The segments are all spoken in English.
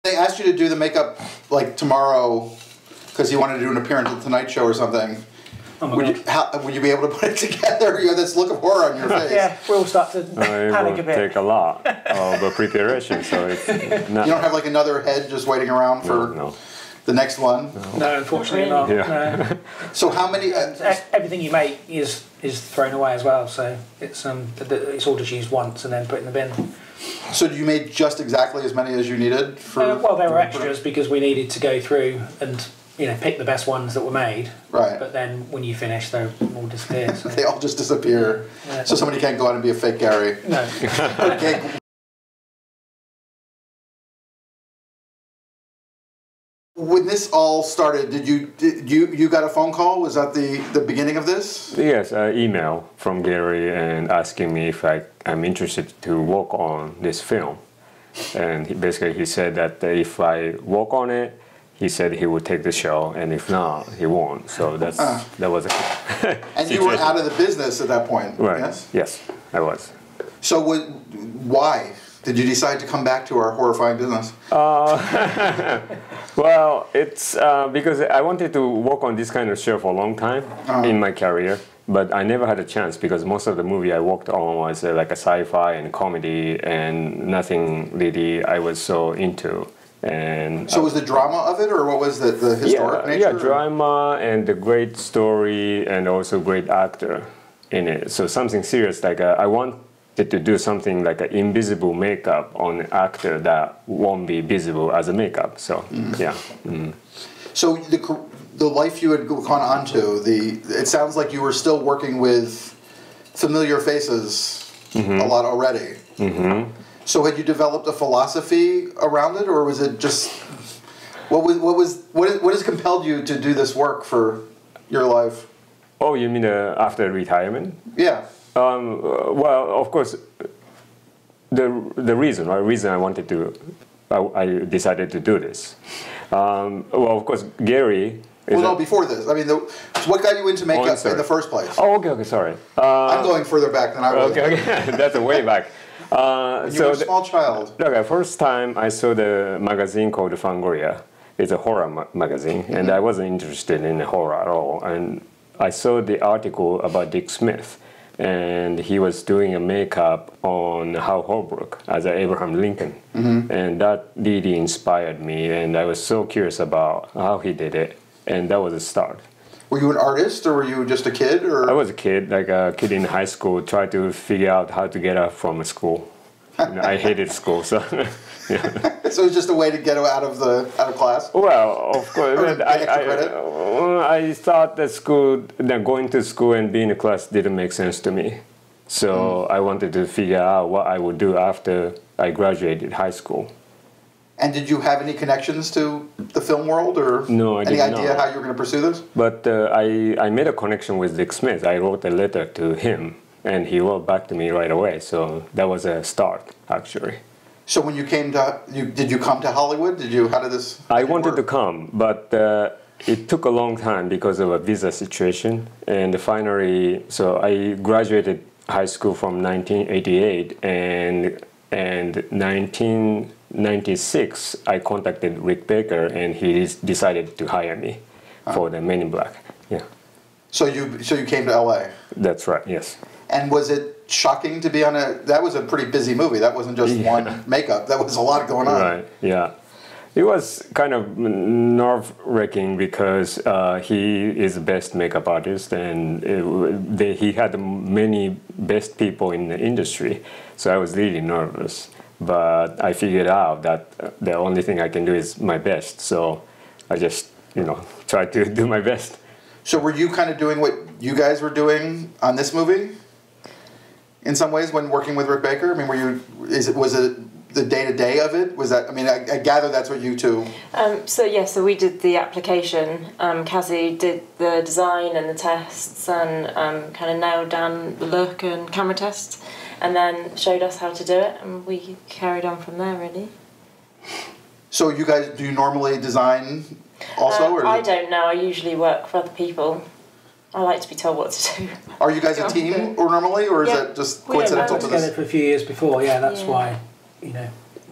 They asked you to do the makeup like tomorrow because you wanted to do an appearance at the Tonight Show or something. Oh my God. Would you be able to put it together? You have this look of horror on your face. Yeah, we'll start to panic a bit. It will take a lot of preparation, so it's not... You don't have like another head just waiting around for the next one? No, unfortunately not. Yeah. No. So how many... everything you make is thrown away as well, so it's all just used once and then put in the bin. So you made just exactly as many as you needed? Well, they were extras because we needed to go through and pick the best ones that were made. Right. But then when you finish, they all disappear. So. They all just disappear. Yeah. So somebody can't go out and be a fake Gary. No. Okay. When this all started, did you got a phone call? Was that the beginning of this? Yes, an email from Gary and asking me if I'm interested to work on this film. And he said that if I work on it, he said he would take the show, and if not, he won't. So that was a And you were out of the business at that point, right? Yes? Yes, I was. So why did you decide to come back to our horrifying business? Well, it's because I wanted to work on this kind of show for a long time in my career, but I never had a chance because most of the movie I worked on was like a sci-fi and comedy, and nothing really I was so into. And so was the drama of it, or what was the historic nature? Yeah, drama and the great story and also great actor in it. So something serious, like I wanted to do something like an invisible makeup on an actor that won't be visible as a makeup. So yeah. Mm. So the life you had gone on to, it sounds like you were still working with familiar faces a lot already. Mm-hmm. So had you developed a philosophy around it, or was it just what has compelled you to do this work for your life? Oh, you mean after retirement? Yeah. Well, of course, the reason I wanted to, I decided to do this. Well, of course, Gary. Before this, I mean, what got you into makeup in the first place? Oh, okay, sorry. I'm going further back than I was. Okay, that's a way back. You were a small child. Okay, first time I saw the magazine called Fangoria. It's a horror magazine, and I wasn't interested in horror at all. And I saw the article about Dick Smith, and he was doing a makeup on Hal Holbrook as Abraham Lincoln, and that really inspired me. And I was so curious about how he did it, and that was a start. Were you an artist, or were you just a kid? Or? I was a kid, like a kid in high school, tried to figure out how to get out from school. I hated school, so yeah. So it was just a way to get out of class. Well, of course, I thought that going to school and being in class didn't make sense to me. So I wanted to figure out what I would do after I graduated high school. And did you have any connections to the film world, or no, I any idea how you were going to pursue this? But I made a connection with Dick Smith. I wrote a letter to him, and he wrote back to me right away. So that was a start, actually. So when you came did you come to Hollywood? How did this? I wanted to come, but it took a long time because of a visa situation. And finally, so I graduated high school from 1988, and 1996, I contacted Rick Baker, and he decided to hire me for the Men in Black. Yeah. So you came to LA. That's right. Yes. And was it shocking to be on that was a pretty busy movie. That wasn't just one makeup. That was a lot going on. Right. Yeah. It was kind of nerve-wracking because he is the best makeup artist, and he had many best people in the industry. So I was really nervous. But I figured out that the only thing I can do is my best. So I just, tried to do my best. So were you kind of doing what you guys were doing on this movie? In some ways, when working with Rick Baker? I mean, was it the day-to-day of it? Was that, I mean, I gather that's what you two... So we did the application. Kazu did the design and the tests and kind of nailed down the look and camera tests, and then showed us how to do it, and we carried on from there, really. So you guys, do you normally design also? Or I don't know. I usually work for other people. I like to be told what to do. Are you guys a team or normally, or is that just coincidental to this? We worked together for a few years before, that's why, we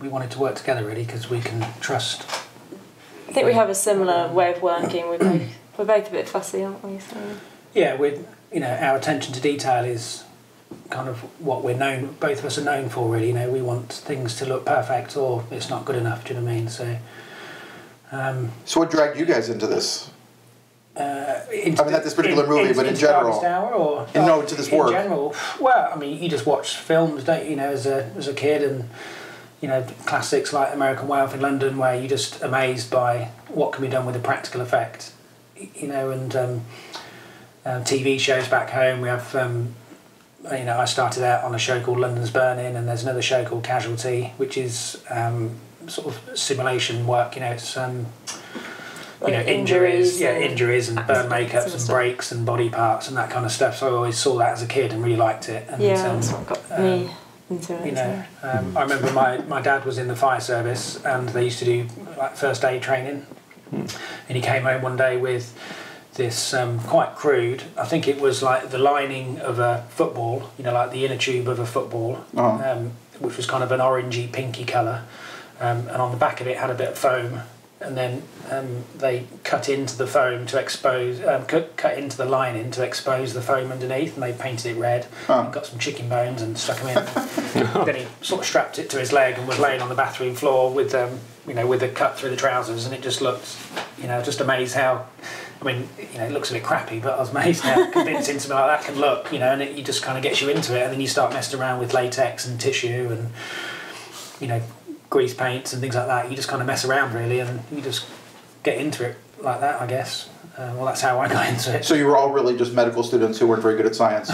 we wanted to work together really because we can trust. I think we have a similar way of working. We're both a bit fussy, aren't we? So. Yeah, our attention to detail is kind of what both of us are known for really. We want things to look perfect or it's not good enough, do you know what I mean? So what dragged you guys into this? Not this particular movie, but in general. Into this work. In general, well, you just watch films, don't you? As a kid, and classics like American Way Off in London, where you're just amazed by what can be done with a practical effect. And TV shows back home. We have, I started out on a show called London's Burning, and there's another show called Casualty, which is sort of simulation work. It's injuries and burn makeups and breaks and body parts and that kind of stuff. So I always saw that as a kid and really liked it. And, that's what got me into it. I remember my dad was in the fire service and they used to do like first aid training. And he came home one day with this quite crude, I think it was like the lining of a football, like the inner tube of a football, which was kind of an orangey pinky colour. And on the back of it had a bit of foam. And then they cut into the foam to expose, cut into the lining to expose the foam underneath, and they painted it red. And got some chicken bones and stuck them in. Then he sort of strapped it to his leg and was laying on the bathroom floor with, with a cut through the trousers, and it just looked, just amazed how. It looks a bit crappy, but I was amazed how convincing something like that can look, and it just kind of gets you into it, and then you start messing around with latex and tissue and, grease paints and things like that. You just kind of mess around really, and you just get into it like that, I guess. Well, that's how I got into it. So you were all really just medical students who weren't very good at science.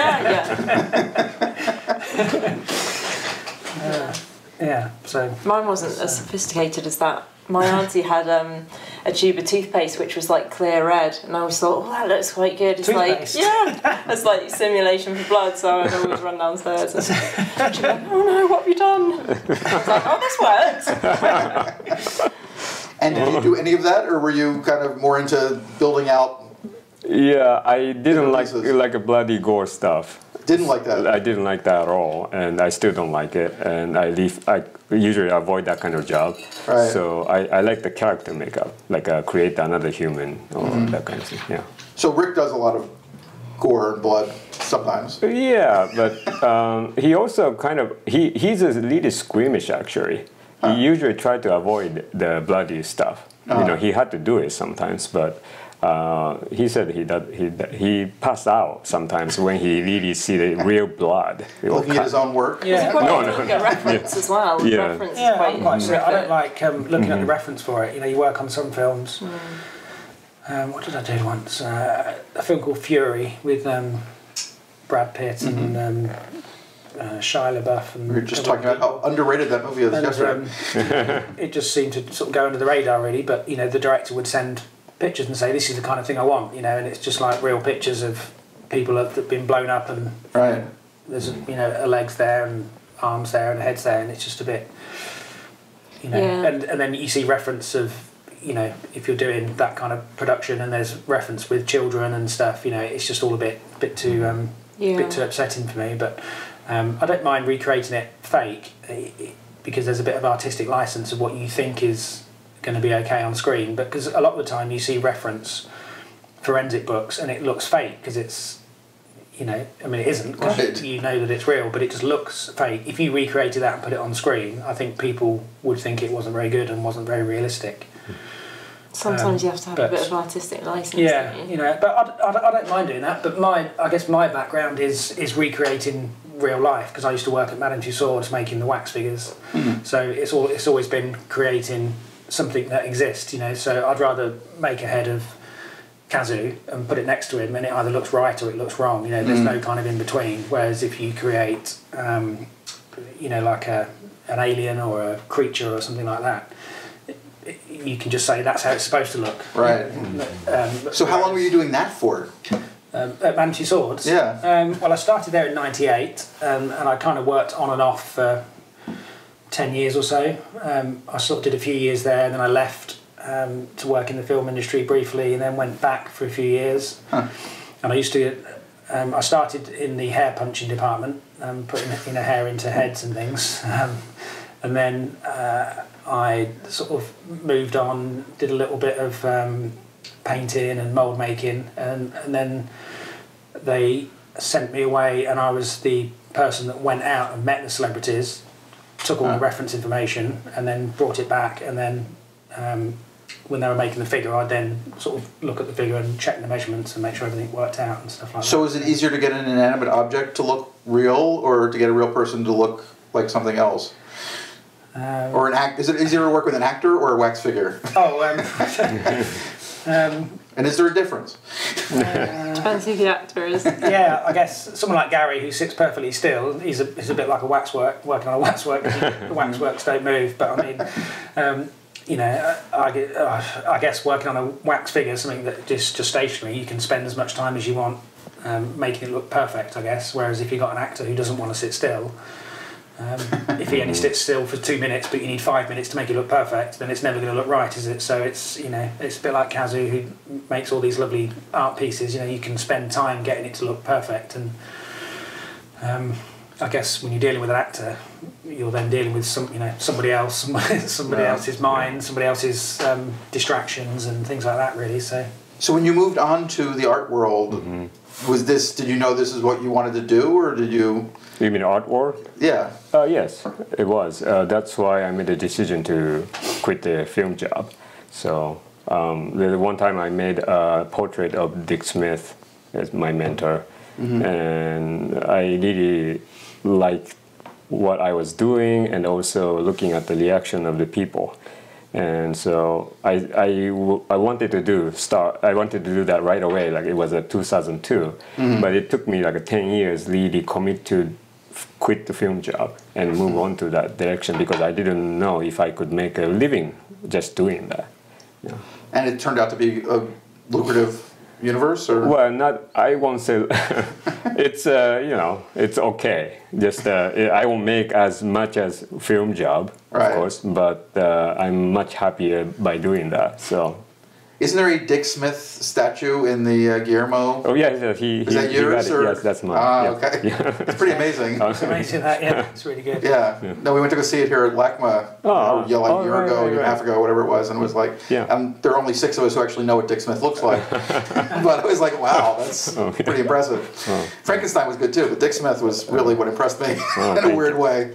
So mine wasn't as sophisticated as that. My auntie had a tube of toothpaste which was like clear red, and I always thought, that looks quite good. It's toothpaste? It's like simulation for blood, so I'd always run downstairs and she'd be like, oh no, what have you done? I was like, oh, this works. And did you do any of that, or were you kind of more into building out? Yeah, I didn't like a bloody gore stuff. Didn't like that? I didn't like that at all, and I still don't like it, and I usually avoid that kind of job. Right. So I like the character makeup, like create another human or that kind of thing, yeah. So Rick does a lot of gore and blood sometimes. Yeah, but he also he's a little squeamish actually. He usually tried to avoid the bloody stuff. He had to do it sometimes, but he said he passed out sometimes when he really see the real blood. Looking at his own work? Yeah. No. Reference as well. Yeah, reference is quite I don't like looking at the reference for it. You work on some films. What did I do once? A film called Fury with Brad Pitt and Shia LaBeouf. And we were just talking about how underrated that movie is yesterday. It just seemed to sort of go under the radar really, but the director would send pictures and say, this is the kind of thing I want, and it's just like real pictures of people that have been blown up, and there's a legs there and arms there and a head's there, and it's just a bit and then you see reference of if you're doing that kind of production and there's reference with children and stuff, it's just all a bit too upsetting for me. But I don't mind recreating it fake because there's a bit of artistic license of what you think is going to be okay on screen, but because a lot of the time you see reference forensic books and it looks fake because it's it isn't, because you know that it's real, but it just looks fake. If you recreated that and put it on screen, I think people would think it wasn't very good and wasn't very realistic. Sometimes you have to have a bit of artistic license. Yeah, but I don't mind doing that. But I guess my background is recreating real life, because I used to work at Madame Tussauds making the wax figures. So it's always been creating something that exists, so I'd rather make a head of Kazu and put it next to him and it either looks right or it looks wrong, there's no kind of in between. Whereas if you create like an alien or a creature or something like that, you can just say that's how it's supposed to look. Right. So how long were you doing that for? At Madame Tussauds? Yeah. Well, I started there in '98 and I kind of worked on and off for 10 years or so. I sort of did a few years there, and then I left to work in the film industry briefly, and then went back for a few years. And I used to I started in the hair punching department, putting hair into heads and things. And then I sort of moved on, did a little bit of painting and mould making, and then they sent me away, and I was the person that went out and met the celebrities, took all the reference information, and then brought it back, and then when they were making the figure, I'd then sort of look at the figure and check the measurements and make sure everything worked out and stuff like that. So is it easier to get an inanimate object to look real, or to get a real person to look like something else? Or an act? Is it easier to work with an actor or a wax figure? And is there a difference? Depends who the actor is. Yeah, I guess someone like Gary, who sits perfectly still, he's a bit like a waxwork, working on a waxwork. The waxworks don't move, but I mean, you know, I guess working on a wax figure, something that just stationary, you can spend as much time as you want making it look perfect, I guess. Whereas if you've got an actor who doesn't want to sit still, if he only sits still for 2 minutes, but you need 5 minutes to make it look perfect, then it's never going to look right, is it? So it's, you know, it's a bit like Kazu, who makes all these lovely art pieces. You know, you can spend time getting it to look perfect, and I guess when you're dealing with an actor, you're then dealing with somebody else, somebody else's mind, somebody else's distractions and things like that, really. So when you moved on to the art world, did you know this is what you wanted to do, or did you? You mean art world? Yeah. Yes, it was. That's why I made the decision to quit the film job. So the one time I made a portrait of Dick Smith as my mentor, and I really liked what I was doing, and also looking at the reaction of the people. And so I wanted to do that right away. Like, it was 2002, but it took me like 10 years really commit to quit the film job and move on to that direction, because I didn't know if I could make a living just doing that. Yeah. And it turned out to be a lucrative universe, or? Well, I won't say. It's it's okay. Just I won't make as much as film job, of course, but I'm much happier by doing that. So. Isn't there a Dick Smith statue in the Guillermo? Oh yeah, is that yours? Or? Yes, that's mine. Okay. Yeah. It's pretty amazing. It's amazing that, it's really good. Yeah. No, we went to go see it here at LACMA a year and a half ago, whatever it was, and it was like, there are only 6 of us who actually know what Dick Smith looks like. But it was like, wow, that's pretty impressive. Frankenstein was good too, but Dick Smith was really what impressed me in a weird way.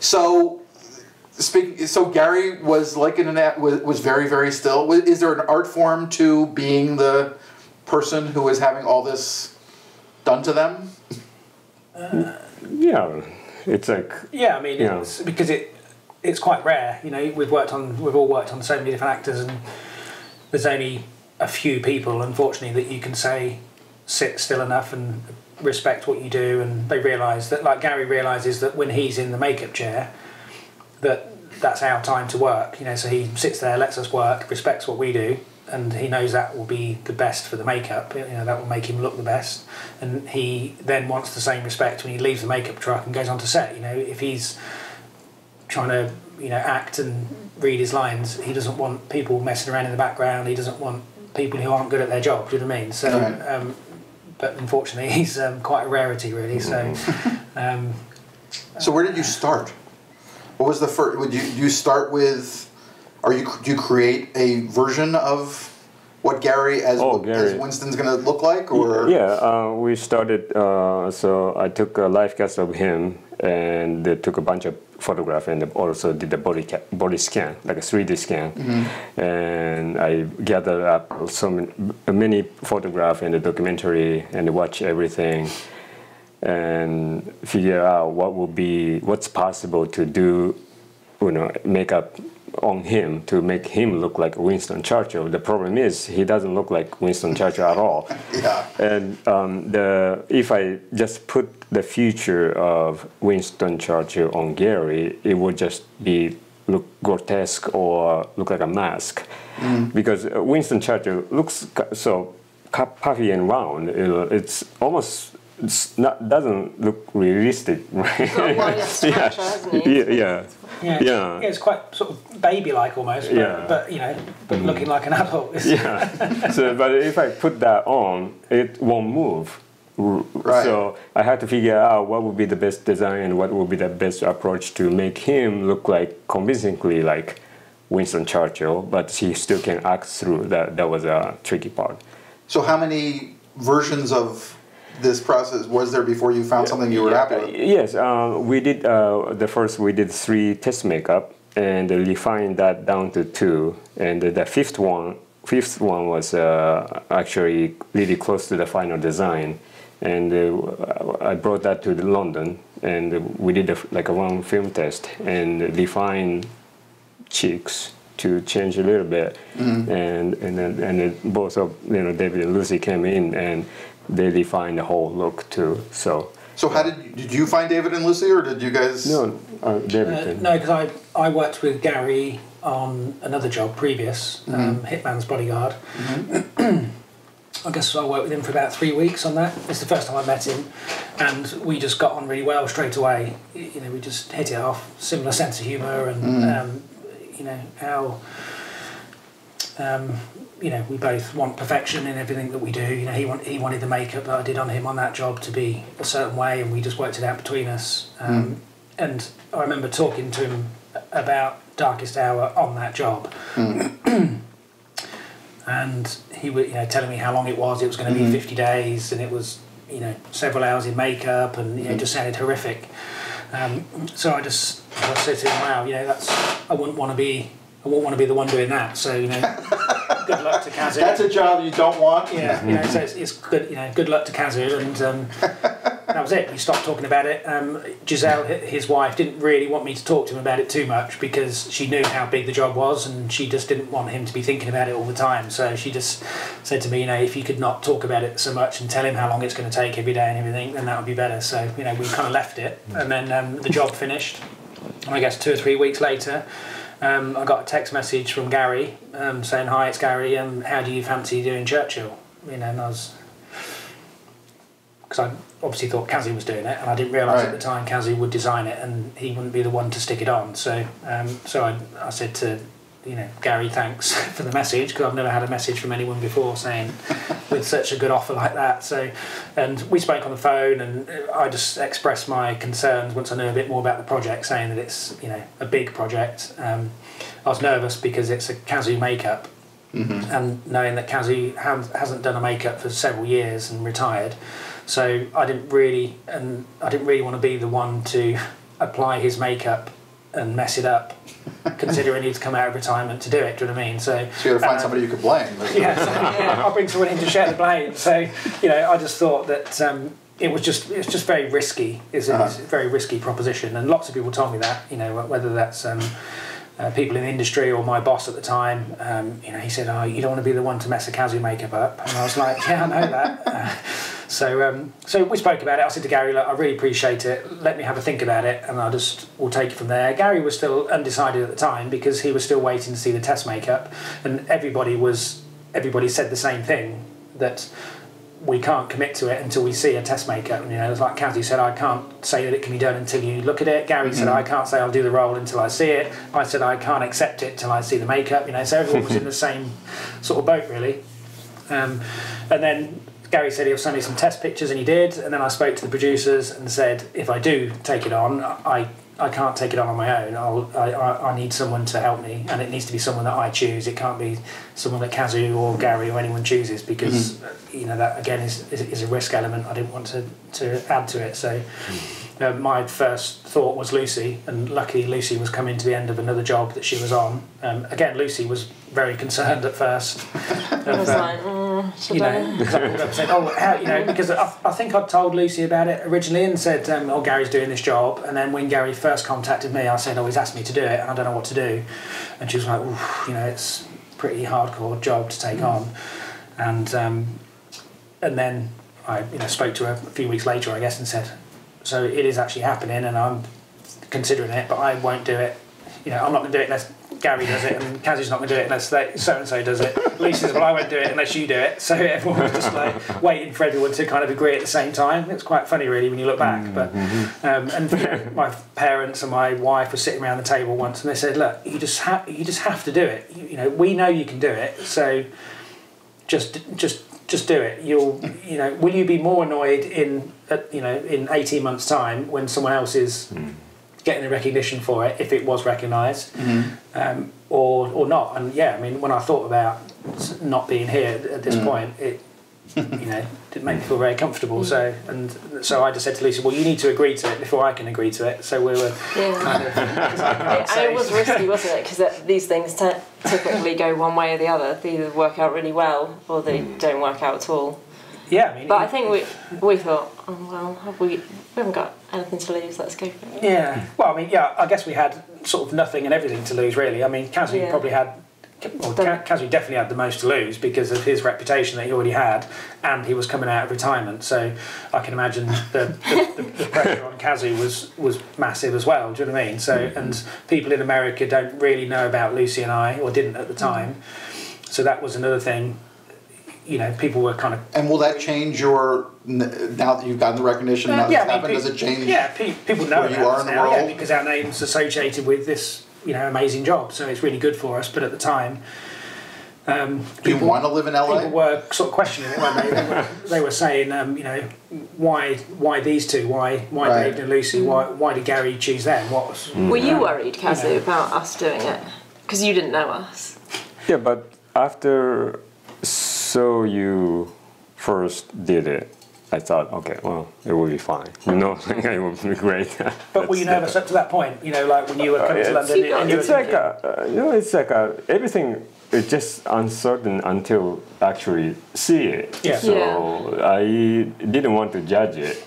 So Gary was was very, very still. Is there an art form to being the person who is having all this done to them? Yeah, it's like. Yeah, I mean, it's because it's quite rare. You know, we've all worked on so many different actors, and there's only a few people, unfortunately, that you can say sit still enough and respect what you do, and they realise that, like Gary realises that when he's in the makeup chair, that's our time to work, you know, so he sits there, lets us work, respects what we do, and he knows that will be the best for the makeup, you know, that will make him look the best, and he then wants the same respect when he leaves the makeup truck and goes onto set. You know, if he's trying to, you know, act and read his lines, he doesn't want people messing around in the background, he doesn't want people who aren't good at their job, do you know what I mean? So, but unfortunately he's quite a rarity, really, so... So where did you start? What was the first? Would you start with? Do you create a version of what Gary as Winston's going to look like, or? Yeah, we started. So I took a live cast of him, and they took a bunch of photographs, and also did the body scan, like a 3D scan, and I gathered up so many photographs and the documentary, and watch everything, and figure out what's possible to do, you know, makeup on him to make him look like Winston Churchill. The problem is he doesn't look like Winston Churchill at all. Yeah. And if I just put the future of Winston Churchill on Gary, it would just look grotesque or look like a mask, because Winston Churchill looks so puffy and round. It's almost. Doesn't look realistic, right? Got a wide structure, hasn't he? Yeah, it's quite sort of baby-like almost, but you know, looking like an adult. Yeah. So, but if I put that on, it won't move Right. So I had to figure out what would be the best design and what would be the best approach to make him look like convincingly like Winston Churchill, but he still can act through. That was a tricky part. So how many versions of this process was there before you found something you were happy with? Yes, we did we did 3 test makeup and refined that down to 2, and the fifth one was actually really close to the final design, and I brought that to London, and we did like a one film test and refined cheeks to change a little bit, and then both of David and Lucy came in and they refined the whole look too. So how did you find David and Lucy, or did you guys? No, David did. No, because I worked with Gary on another job previous, Hitman's Bodyguard. I guess I worked with him for about 3 weeks on that. It's the first time I met him, and we just got on really well straight away. We just hit it off. Similar sense of humour, and how we both want perfection in everything that we do. He wanted the makeup that I did on him on that job to be a certain way, and we just worked it out between us. And I remember talking to him about Darkest Hour on that job. And he was telling me how long it was. It was going to be 50 days, and it was several hours in makeup, and it just sounded horrific. So I said to him, wow, I wouldn't want to be the one doing that. So good luck to Kazu. That's a job you don't want. Yeah, so it's good. Good luck to Kazu, and that was it. We stopped talking about it. Giselle, his wife, didn't really want me to talk to him about it too much because she knew how big the job was, and she just didn't want him to be thinking about it all the time. So she just said to me, if you could not talk about it so much and tell him how long it's going to take every day and everything, then that would be better. So we kind of left it, and then the job finished. And I guess 2 or 3 weeks later, I got a text message from Gary saying, "Hi, it's Gary. How do you fancy doing Churchill?" And I was, because I obviously thought Kazu was doing it, and I didn't realise at the time Kazu would design it, and he wouldn't be the one to stick it on. So, I said to Gary, thanks for the message, because I've never had a message from anyone before saying with such a good offer like that. So, and we spoke on the phone, and I just expressed my concerns once I knew a bit more about the project, saying that it's a big project. I was nervous because it's a Kazu makeup, and knowing that Kazu hasn't done a makeup for several years and retired, so I didn't really want to be the one to apply his makeup and mess it up, considering he'd come out of retirement to do it. Do you know what I mean? So you got to find somebody you could blame. I'll bring someone in to share the blame. So I just thought that it's just very risky. It's a very risky proposition, and lots of people told me that. Whether that's people in the industry or my boss at the time. He said, "Oh, you don't want to be the one to mess a Kazu makeup up," and I was like, "Yeah, I know that." So we spoke about it. I said to Gary, "Look, I really appreciate it. Let me have a think about it, and we'll take it from there." Gary was still undecided at the time because he was still waiting to see the test makeup, and everybody said the same thing, that we can't commit to it until we see a test makeup. It was like Kazu said, "I can't say that it can be done until you look at it." Gary said, "I can't say I'll do the role until I see it." I said, "I can't accept it till I see the makeup." So everyone was in the same sort of boat, really. And then Gary said he'll send me some test pictures, and he did. And then I spoke to the producers and said, if I do take it on, I can't take it on my own. I need someone to help me, and it needs to be someone that I choose. It can't be someone that Kazu or Gary or anyone chooses, because that again is a risk element. I didn't want to add to it. So my first thought was Lucy, and luckily Lucy was coming to the end of another job that she was on. Again, Lucy was very concerned at first. I was like, should I? Because I pulled up and said, because I think I'd told Lucy about it originally and said, Gary's doing this job. And then when Gary first contacted me, I said, he's asked me to do it, and I don't know what to do. And she was like, it's a pretty hardcore job to take on. And then I spoke to her a few weeks later, I guess, and said, so it is actually happening, and I'm considering it, but I won't do it. I'm not going to do it unless Gary does it, and Kazu's not going to do it unless so-and-so does it. Lucy says, well, I won't do it unless you do it. So everyone was just like waiting for everyone to kind of agree at the same time. It's quite funny, really, when you look back. But my parents and my wife were sitting around the table once, and they said, look, you just have to do it. We know you can do it, so just just do it. Will you be more annoyed in 18 months' time when someone else is getting the recognition for it, if it was recognised, or not? And yeah, I mean, when I thought about not being here at this point, it didn't make me feel very comfortable. So I just said to Lucy, well, you need to agree to it before I can agree to it. So we were kind of... it was risky, wasn't it? Because these things typically go one way or the other. They either work out really well or they don't work out at all. Yeah, I mean... But I think we thought, oh, well, we haven't got anything to lose, let's go for it. Yeah. Well, I mean, yeah, I guess we had sort of nothing and everything to lose, really. I mean, Kazu probably had... Well, Kazu definitely had the most to lose because of his reputation that he already had, and he was coming out of retirement. So I can imagine the pressure on Kazu was massive as well. Do you know what I mean? So and people in America don't really know about Lucy and I, or didn't at the time. So that was another thing. People were kind of. And will that change your now that you've gotten the recognition? Now that's happened, does it change? Yeah, people know where you are in the world because our name's associated with this. Amazing job, so it's really good for us. But at the time, do you want to live in LA? People were sort of questioning it, weren't they? They were saying, why these two? Why David and Lucy? Why did Gary choose them? Were you worried, Kazu, about us doing it? Because you didn't know us. Yeah, but after you first did it, I thought, okay, well, it will be fine. It will be great. But were you nervous up to that point? Like when you were coming to London, and it's like everything is just uncertain until actually see it. Yeah. So I didn't want to judge it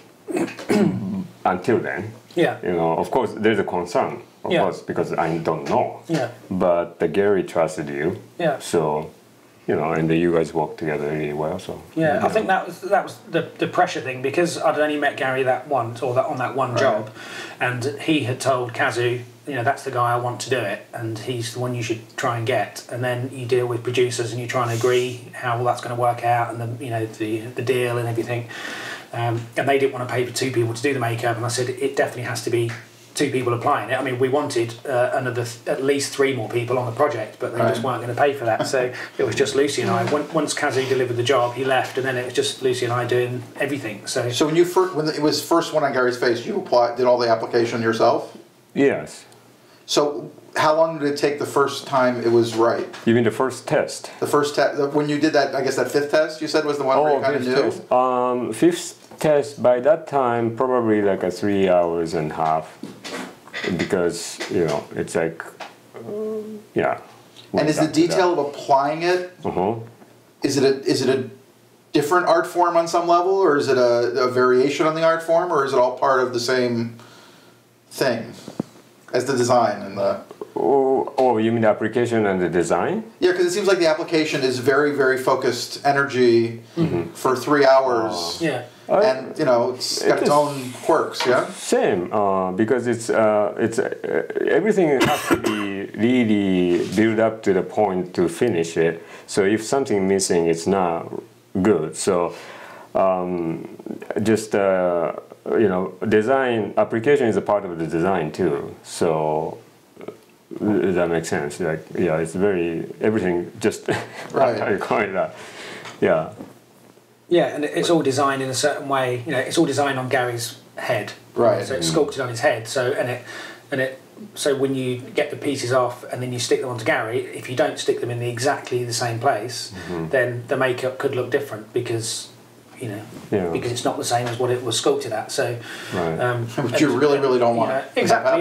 until then. Yeah. Of course, there's a concern, of course, because I don't know. Yeah. But Gary trusted you. Yeah. So. And you guys work together really well. So I think that was the pressure thing, because I'd only met Gary that once, or on that one job, and he had told Kazu, that's the guy I want to do it, and he's the one you should try and get. And then you deal with producers and you try and agree how all that's going to work out, and the deal and everything. And they didn't want to pay for two people to do the makeup, and I said it definitely has to be two people applying it. I mean, we wanted at least 3 more people on the project, but they just weren't going to pay for that. So it was just Lucy and I. Once Kazu delivered the job, he left, and then it was just Lucy and I doing everything. So when it was first one on Gary's face, you did all the application yourself? Yes. So how long did it take the first time it was right? You mean the first test? The first test, when you did that, I guess that 5th test you said was the one where you kind of knew? 5th test, by that time, probably like 3 hours and a half. Because it's like And is the detail of applying it? Is it a different art form on some level, or is it a variation on the art form, or is it all part of the same thing as the design and the? Oh, you mean the application and the design? Yeah, because it seems like the application is very, very focused energy for 3 hours. Yeah. And it's got its own quirks, yeah. Same, because it's everything has to be really built up to the point to finish it. So if something missing, it's not good. So design application is a part of the design too. So that makes sense. It's very everything just right. How you call it that? Yeah. Yeah, and it's all designed in a certain way. It's all designed on Gary's head. Right. So it's sculpted on his head. So so when you get the pieces off and then you stick them onto Gary, if you don't stick them in exactly the same place, then the makeup could look different because because it's not the same as what it was sculpted at. So, which you really don't want. Exactly.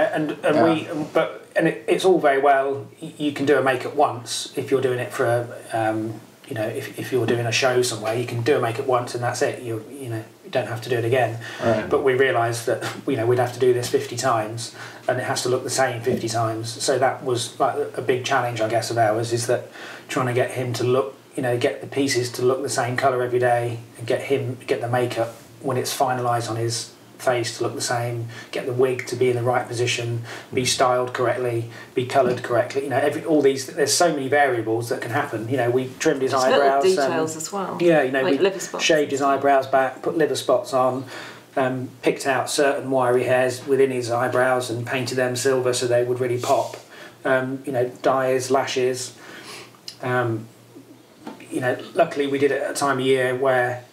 It's all very well. You can do a makeup once if you're doing it for if you're doing a show somewhere, you can do a makeup once and that's it. You don't have to do it again. Right. But we realised that we'd have to do this 50 times, and it has to look the same 50 times. So that was like a big challenge, I guess, of ours, is that trying to get him to look, get the pieces to look the same colour every day, and get the makeup when it's finalised on his face to look the same, get the wig to be in the right position, be styled correctly, be coloured correctly. All these. There's so many variables that can happen. We trimmed his eyebrows. Little details as well. Yeah, like we shaved his eyebrows back, put liver spots on, picked out certain wiry hairs within his eyebrows and painted them silver so they would really pop. Dye his lashes. you know, luckily we did it at a time of year where,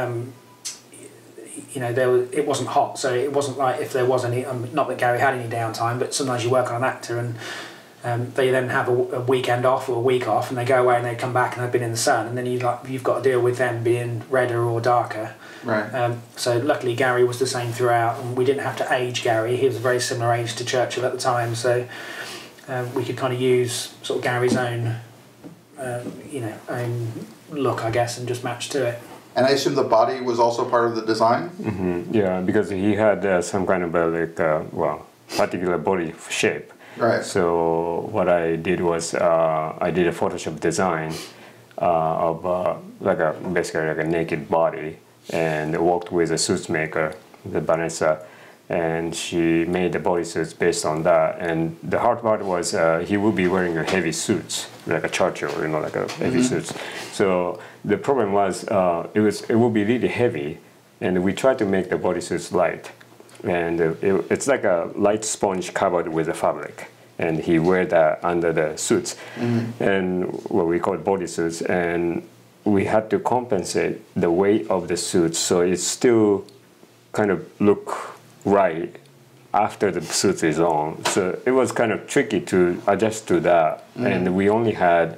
you know, it wasn't hot, so it wasn't like if there was any. Not that Gary had any downtime, but sometimes you work on an actor and they then have a weekend off or a week off, and they go away and they come back and they've been in the sun, and then you've got to deal with them being redder or darker. Right. So luckily Gary was the same throughout, and we didn't have to age Gary. He was a very similar age to Churchill at the time, so we could kind of use sort of Gary's own, you know, own look, I guess, and just match to it. And I assume the body was also part of the design? Mm-hmm. Yeah, because he had some kind of particular body shape. Right. So what I did was I did a Photoshop design of basically like a naked body, and worked with a suits maker, the Vanessa, and she made the bodysuits based on that. And the hard part was he would be wearing a heavy suits, like a Churchill, you know, like a heavy suits. So the problem was it would be really heavy, and we tried to make the bodysuits light, and it's like a light sponge covered with a fabric, and he wear that under the suits, and what we call bodysuits, and we had to compensate the weight of the suits so it still kind of look right after the suit is on. So it was kind of tricky to adjust to that, and we only had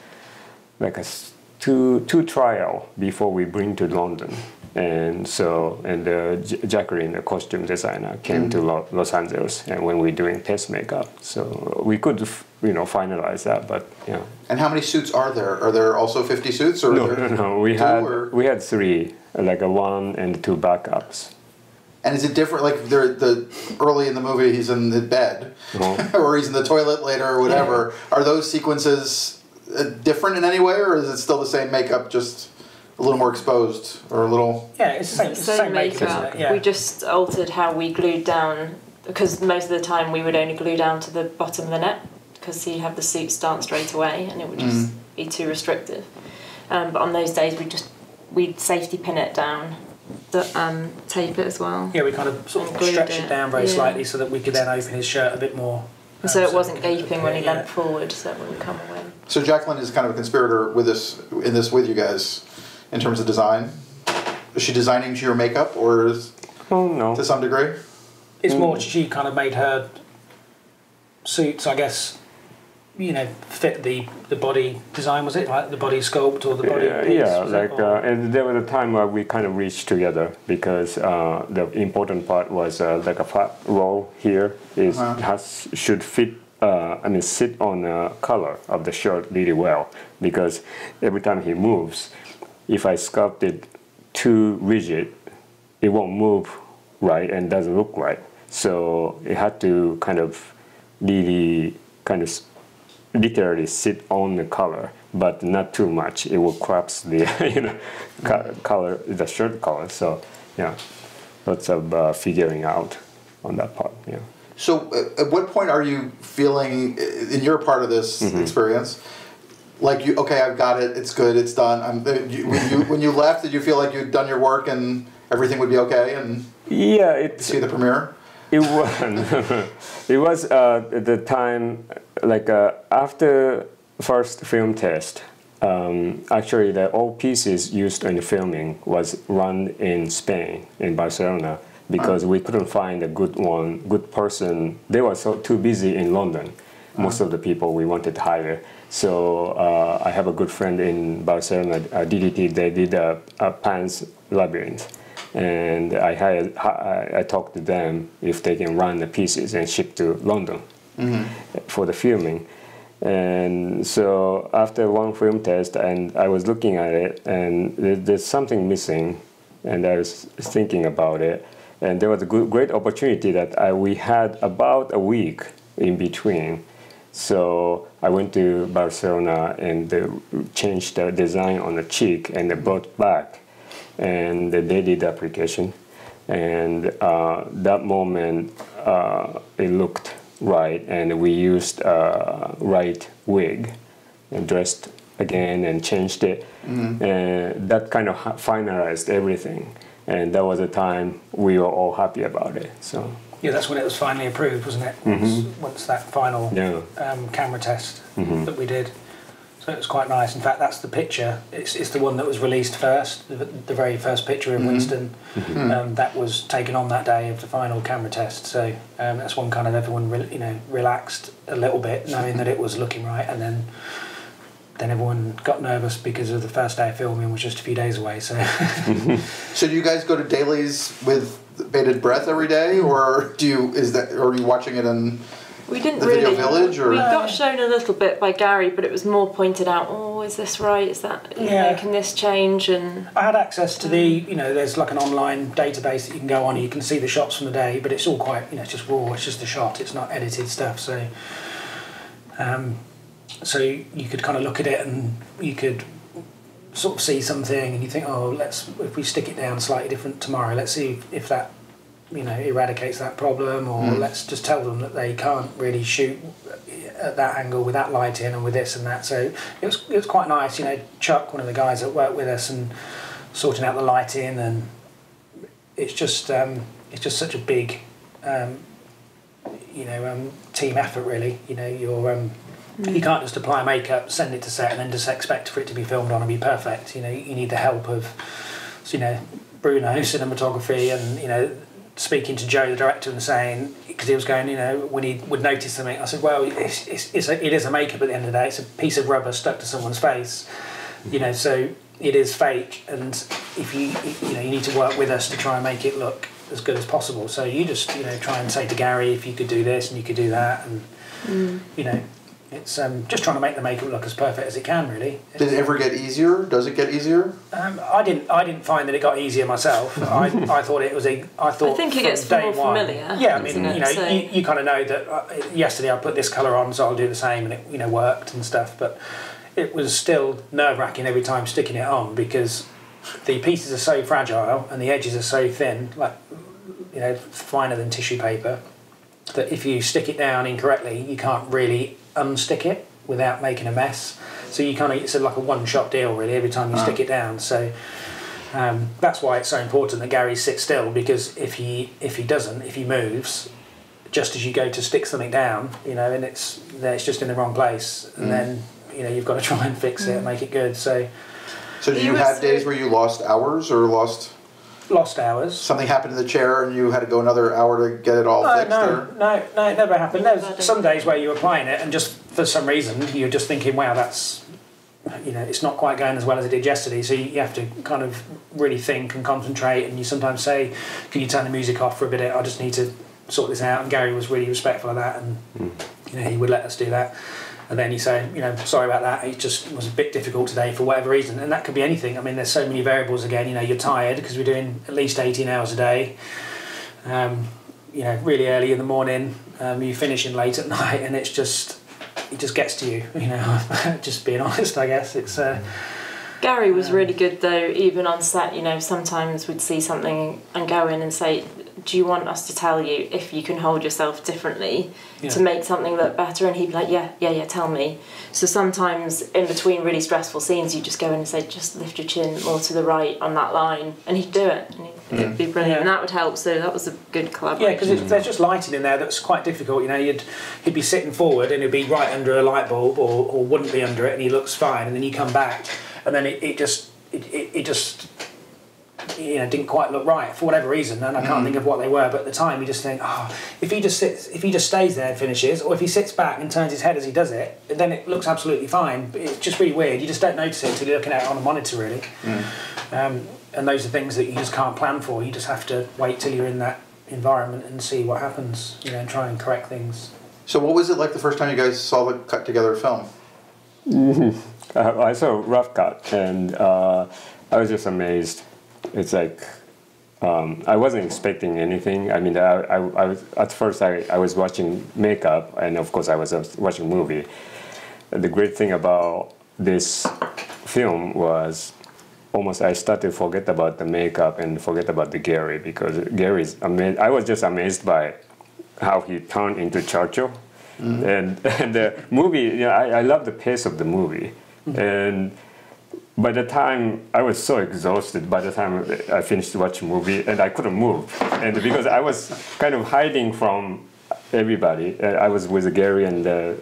like two trial before we bring to London. And so, Jacqueline, the costume designer, came to Los Angeles, and when we were doing test makeup, so we could, finalize that. But yeah. And how many suits are there? Are there also 50 suits, or no? We had three, like a 1 and 2 backups. And is it different? Like the early in the movie, he's in the bed, or he's in the toilet later, or whatever. Yeah. Are those sequences different in any way, or is it still the same makeup, just a little more exposed, or a little? Yeah, it's the same makeup. Yeah. We just altered how we glued down, because most of the time we would only glue down to the bottom of the neck, because he'd have the suit start straight away, and it would just be too restrictive. But on those days, we'd safety pin it down, tape it as well. Yeah, we kind of sort of stretched it down very slightly so that we could then open his shirt a bit more. So it wasn't gaping when he leant forward, so it wouldn't come away. So Jacqueline is kind of a conspirator in this with you guys, in terms of design. Is she designing your makeup, or no, to some degree? It's more she kind of made her suits, I guess, fit the body design, was it? Like the body sculpt or the body piece? Yeah, and there was a time where we kind of reached together, because the important part was like a fat roll here should fit, sit on the color of the shirt really well, because every time he moves, if I sculpt it too rigid, it won't move right and doesn't look right. So it had to kind of really literally sit on the color, but not too much. It will collapse the color, the shirt color. So yeah, lots of figuring out on that part. Yeah. So at what point are you feeling, in your part of this experience, like I've got it, it's good, it's done. When you left, did you feel like you'd done your work and everything would be okay? And see the premiere? It was. It was at the time, after first film test. Actually, all pieces used in the filming was run in Spain, in Barcelona, because we couldn't find a good person. They were too busy in London. Most of the people we wanted to hire. So I have a good friend in Barcelona, DDT. They did a Pan's Labyrinth. And I talked to them if they can run the pieces and ship to London for the filming. And so after one film test, and I was looking at it, and there's something missing, and I was thinking about it. And there was a great opportunity that we had about a week in between. So I went to Barcelona and changed the design on the cheek, and they brought back. And they did the application, and that moment it looked right, and we used right wig and dressed again and changed it, and that kind of finalized everything, and that was the time we were all happy about it. So yeah, that's when it was finally approved, wasn't it? Once that final camera test that we did. So it was quite nice. In fact, that's the picture. It's the one that was released first, the very first picture of Winston. That was taken on that day of the final camera test. So that's when kind of everyone relaxed a little bit, knowing that it was looking right, and then everyone got nervous because of the first day of filming was just a few days away. So, so do you guys go to dailies with bated breath every day, or are you watching it in? We didn't the really. Video Village, or? We got shown a little bit by Gary, but it was more pointed out. Oh, is this right? Is that can this change? And I had access to the there's like an online database that you can go on. And you can see the shots from the day, but it's all quite it's just raw. It's just the shot. It's not edited stuff. So, so you could kind of look at it and you could sort of see something, and you think, oh, if we stick it down slightly different tomorrow, let's see if that eradicates that problem, or let's just tell them that they can't really shoot at that angle with that light in and with this and that. So it was quite nice. Chuck, one of the guys that worked with us and sorting out the lighting, and it's just such a big team effort, really. You can't just apply makeup, send it to set, and then just expect for it to be filmed on and be perfect. You need the help of Bruno, cinematography, and speaking to Joe, the director, and saying, because he was going, when he would notice something, I said, well, it is a makeup at the end of the day. It's a piece of rubber stuck to someone's face, so it is fake, and if you need to work with us to try and make it look as good as possible. So you just try and say to Gary, if you could do this and you could do that, and it's just trying to make the makeup look as perfect as it can, really. Did it ever get easier? Does it get easier? I didn't find that it got easier myself. I thought it was I think it gets more familiar. Yeah, I mean, you kind of know that yesterday I put this colour on, so I'll do the same, and it worked and stuff. But it was still nerve-wracking every time sticking it on, because the pieces are so fragile and the edges are so thin, like finer than tissue paper, that if you stick it down incorrectly, you can't really unstick it without making a mess. So it's like a one-shot deal, really, every time you stick it down. So that's why it's so important that Gary sits still, because if he moves just as you go to stick something down, and it's just in the wrong place, and then you've got to try and fix it and make it good. So do you have days where you lost hours or lost hours? Something happened to the chair and you had to go another hour to get it all fixed? No, it never happened. There's some days where you're applying it and just for some reason you're just thinking, wow, that's it's not quite going as well as it did yesterday. So you have to kind of really think and concentrate, and you sometimes say, can you turn the music off for a bit? I just need to sort this out. And Gary was really respectful of that, and he would let us do that. And then you say, sorry about that, it just was a bit difficult today for whatever reason. And that could be anything. I mean, there's so many variables again. You're tired because we're doing at least 18 hours a day. Really early in the morning, you finishing late at night, and it just gets to you, just being honest, I guess. It's Gary was really good, though, even on set. Sometimes we'd see something and go in and say, do you want us to tell you if you can hold yourself differently to make something look better? And he'd be like, yeah, tell me. So sometimes in between really stressful scenes, you just go in and say, just lift your chin more to the right on that line, and he'd do it, and it'd be brilliant, and that would help. So that was a good collaboration. Yeah, because there's just lighting in there that's quite difficult. He'd be sitting forward and he'd be right under a light bulb, or wouldn't be under it, and he looks fine, and then you come back, and then it just didn't quite look right for whatever reason, and I can't think of what they were, but at the time you just think, if he just stays there and finishes, or if he sits back and turns his head as he does it, then it looks absolutely fine. But it's just really weird. You just don't notice it until you're looking at it on a monitor, really. And those are things that you just can't plan for. You just have to wait till you're in that environment and see what happens, and try and correct things. So what was it like the first time you guys saw the cut together film? I saw a rough cut, and I was just amazed. It's like I wasn't expecting anything. I mean, I was at first I was watching makeup, and of course I was watching movie. The great thing about this film was almost I started to forget about the makeup and forget about the Gary, because Gary's amazing. I was just amazed by how he turned into Churchill, and the movie. I love the pace of the movie, and. By the time I was so exhausted, by the time I finished watching the movie, and I couldn't move, and because I was kind of hiding from everybody. I was with Gary and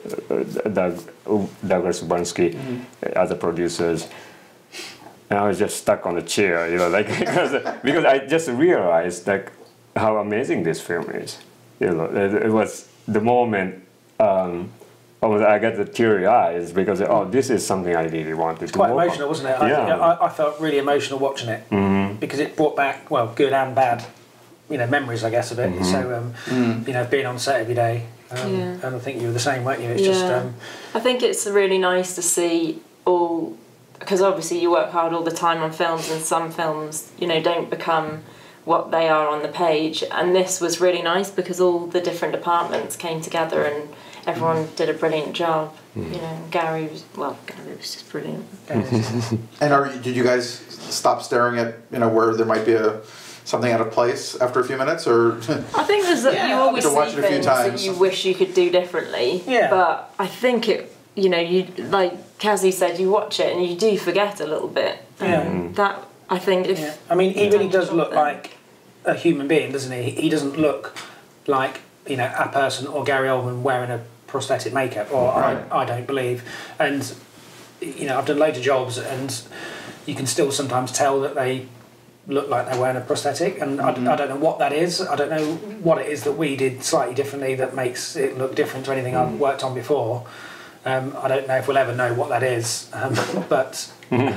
Douglas Bansky, other producers. And I was just stuck on the chair, you know, like because I just realized like how amazing this film is. You know, it was the moment I got the teary eyes because this is something I really wanted to. Quite emotional, wasn't it? Yeah. I felt really emotional watching it because it brought back good and bad, memories, I guess, of it. So being on set every day, and I think you were the same, weren't you? It's just. I think it's really nice to see all. Because obviously you work hard all the time on films, and some films, don't become what they are on the page. And this was really nice because all the different departments came together and everyone did a brilliant job. Gary was just brilliant. And did you guys stop staring at where there might be something out of place after a few minutes, or? I think you always see things that you wish you could do differently. Yeah. But I think you like Kazi said, you watch it and you do forget a little bit. That I think if I mean, he really does look like a human being, doesn't he? He doesn't look like a person or Gary Oldman wearing a prosthetic makeup, or I don't believe. And I've done loads of jobs, and you can still sometimes tell that they look like they're wearing a prosthetic, and I don't know what that is. I don't know what it is that we did slightly differently that makes it look different to anything I've worked on before. I don't know if we'll ever know what that is, but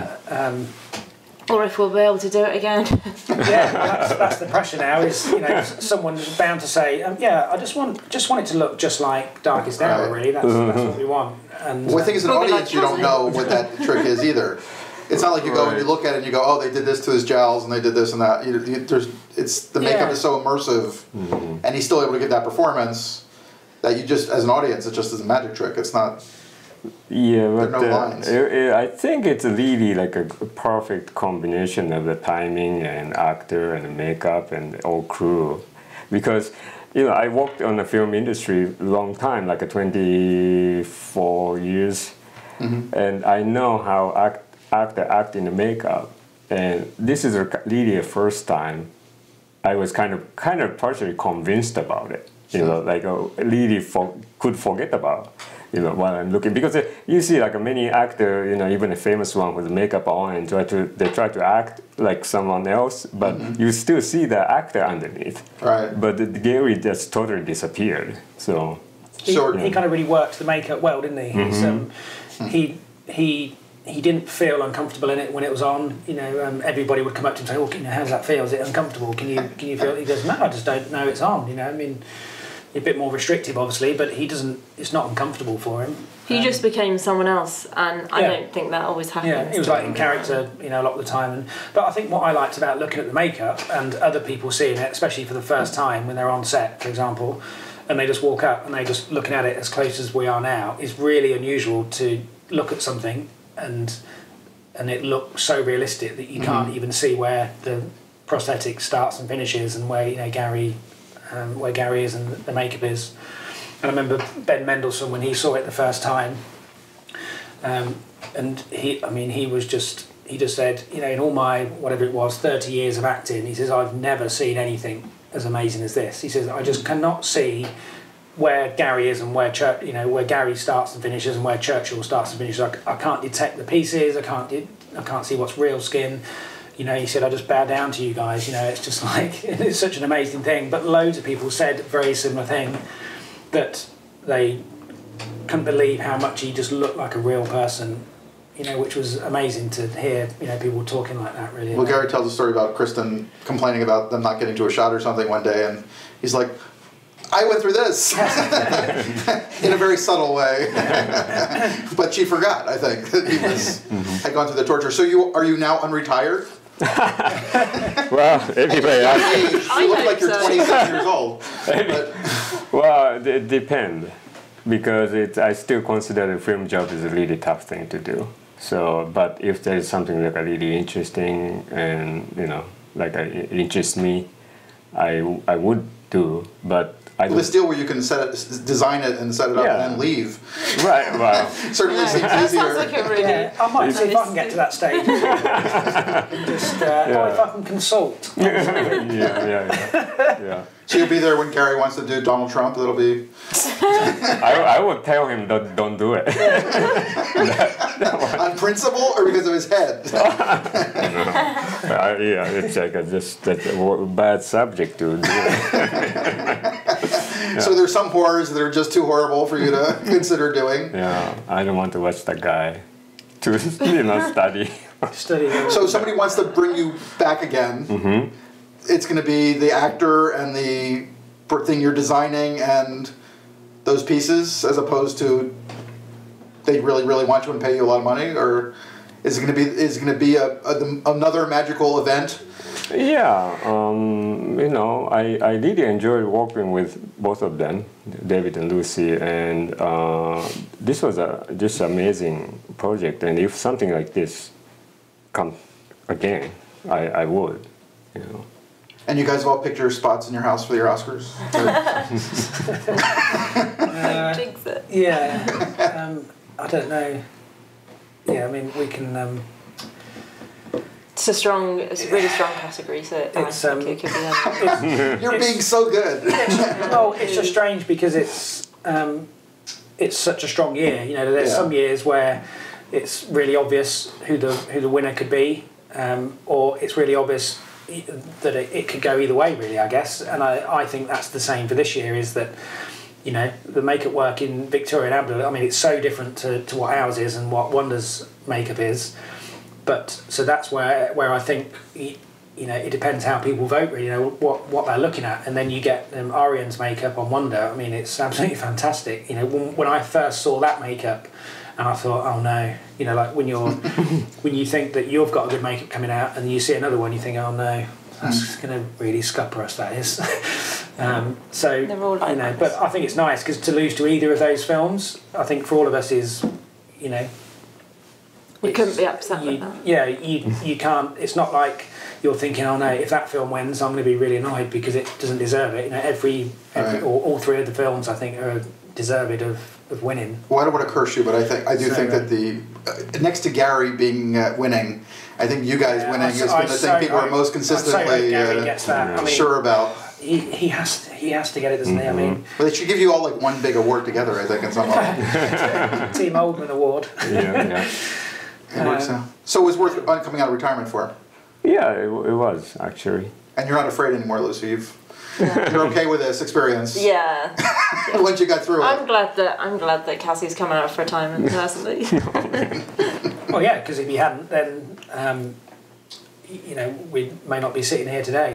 or if we'll be able to do it again. That's the pressure now. Is someone's bound to say, I just want it to look just like Darkest Hour. Really, that's what we want. And I think as an audience, you don't know what that trick is either. It's not like you go and you look at it and you go, oh, they did this to his jowls and they did this and that. The makeup is so immersive, and he's still able to give that performance that you just, as an audience, it just is a magic trick. It's not. Yeah, but there are no lines. I think it's really like a perfect combination of the timing and actor and the makeup and all crew, because I worked on the film industry a long time, like 24 years, and I know how actor act in the makeup, and this is really the first time I was kind of partially convinced about it. Really could forget about. While I'm looking, because you see like many actor, even a famous one with makeup on and they try to act like someone else, but you still see the actor underneath. Right. But Gary just totally disappeared. So he kind of really worked the makeup well, didn't he? He didn't feel uncomfortable in it when it was on. Everybody would come up to him and say, "Oh, how does that feel? Is it uncomfortable? Can you feel it?" He goes, "No, I just don't know it's on." I mean. A bit more restrictive, obviously, but he doesn't. It's not uncomfortable for him. He just became someone else, and I don't think that always happens. Yeah, he was like in character, a lot of the time. But I think what I liked about looking at the makeup and other people seeing it, especially for the first time when they're on set, for example, and they just walk up and they're just looking at it as close as we are now, is really unusual to look at something and it looks so realistic that you can't even see where the prosthetic starts and finishes, and where where Gary is and the makeup is. And I remember Ben Mendelsohn when he saw it the first time, and he just said, in all my, whatever it was, 30 years of acting, he says, I've never seen anything as amazing as this. He says, I just cannot see where Gary is and where where Gary starts and finishes and where Churchill starts and finishes. I can't detect the pieces, I can't see what's real skin. He said, I just bow down to you guys. It's just like, it's such an amazing thing. But loads of people said a very similar thing, that they couldn't believe how much he just looked like a real person, which was amazing to hear, people talking like that, really. Well, Gary tells a story about Kristen complaining about them not getting to a shot or something one day, and he's like, I went through this in a very subtle way, but she forgot, I think, that he had gone through the torture. So are you now unretired? Well, everybody asks. You look like you're 27 years old. But. Well, it depends, because I still consider the film job is a really tough thing to do. So, but if there is something like really interesting and it interests me, I would do. But this deal where you can design it and set it up and then leave. Right, wow. Certainly seems easier. Sounds like a really I might see if I can get to that stage. Just, if I can consult. Yeah. So you'll be there when Gary wants to do Donald Trump. That'll be. I would tell him don't do it. On principle or because of his head? Yeah, it's like that's a bad subject to do it. So there's some horrors that are just too horrible for you to consider doing. Yeah, I don't want to watch that guy to study. So if somebody wants to bring you back again, it's going to be the actor and the thing you're designing and those pieces, as opposed to they really want you and pay you a lot of money, or is it going to be another magical event? Yeah, I really enjoyed working with both of them, David and Lucy, and this was just amazing project. And if something like this comes again, I would, And you guys have all picked your spots in your house for your Oscars? Jinx it. Yeah. I don't know. Yeah, I mean, we can... It's a really strong category, so I think it could be You're being so good. Well, it's just strange because it's such a strong year. There's some years where it's really obvious who the winner could be, or it's really obvious that it could go either way, really, I guess. And I think that's the same for this year, is that, the makeup work in Victoria and Albert, I mean, it's so different to what ours is and what Wonder's makeup is. But, so that's where I think, it depends how people vote, really, what they're looking at. And then you get Arian's makeup on Wonder. I mean, it's absolutely fantastic. When I first saw that makeup, and I thought, oh no, like when you think that you've got a good makeup coming out, and you see another one, you think, oh no, that's going to really scupper us. That is. They're all like but I think it's nice because to lose to either of those films, I think for all of us is, we couldn't be upset with that. Yeah, you can't. It's not like you're thinking, oh no, if that film wins, I'm going to be really annoyed because it doesn't deserve it. Every Right. or all three of the films, I think, are deserved of winning. Well, I don't want to curse you, but I do think that the next to Gary being winning, I think you guys winning has been the thing people are most consistently Gary gets that. I mean, sure about. He has to get it, doesn't he? I mean, Well, they should give you all like one big award together, I think, in some way. Team Oldman Award. Yeah. It works out. So it was worth coming out of retirement for? Yeah, it was actually. And you're not afraid anymore, Lucy. You're okay with this experience. Yeah. Once you got through it. I'm glad that Cassie's coming out for retirement personally. Well, yeah, because if he hadn't, then we may not be sitting here today.